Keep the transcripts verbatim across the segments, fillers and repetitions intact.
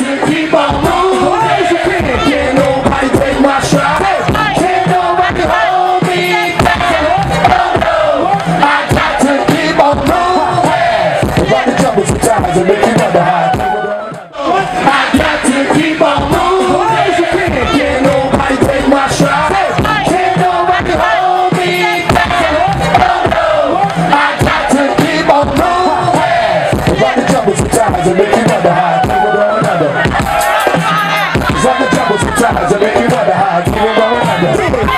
to keep on moving. Can't nobody take my stride. Can't nobody hold me back. Oh no, I got to keep on moving. Run the jungle sometimes and make you wonder how I keep on. I got to keep on moving. Can't nobody take my stride. Can't nobody hold me back. Oh no, I got to keep on moving. Run the jungle sometimes and make you wonder how I keep on under. Run the jungle sometimes and make you wonder how I keep on under.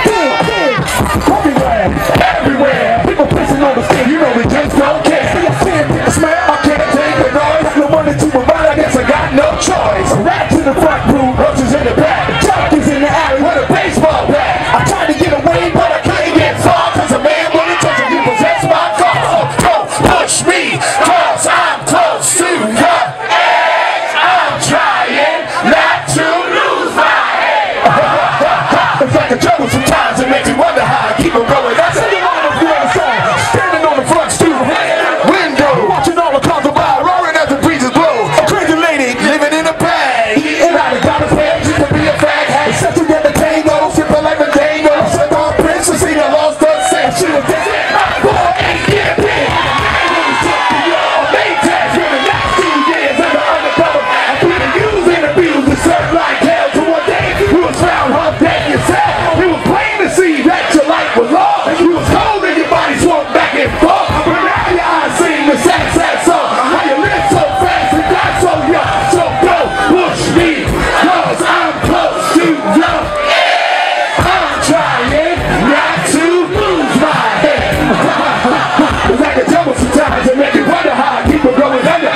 Everywhere, everywhere, people pissing on the skin, you know we just don't care. See, I can't get the smell, I can't take the noise. No money to provide, I guess I got no choice. Rats in the front room, roaches in the back, junkies in the alley with a baseball bat. I tried to get away, but I couldn't get far, cause a man wanted to touch and you possess my car. So don't push me, cause I'm close to the edge. I'm trying not to lose my head. It's like a jungle sometimes, it makes you wonder how I keep on going. That's it. Standing on the front stoop, window, watching all the cars go by, roaring as the breezes blow. A crazy lady living in a bag, eating out of God's hands just to be a fag. Had sex to get the tango, sipping like a dango. Sent on Prince to see the lost her sense. She was dancing, my boy ain't get big. When we took the y'all, they tagged for the last two years under undercover. And people used and abused and served like hell. So one day, we was found half dead yourself. It was plain to see that your life was lost. You was cold and your body swung back and forth. But now your eyes sing the sad, sad song. How you live so fast and die so young. So don't push me, cause I'm close to the edge. I'm trying not to lose my head. It's like a jungle sometimes, it make you wonder how I keep it going under.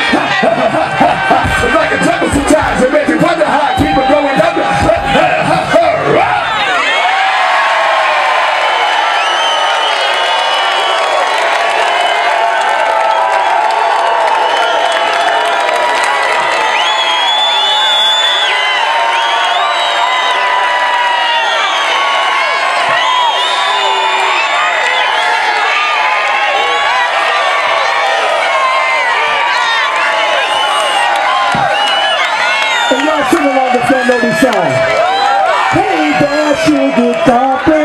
It's like a jungle sometimes, it make you wonder how I keep it going under. And y'all sing along if y'all know this song. Hey, there, sugar, stop it.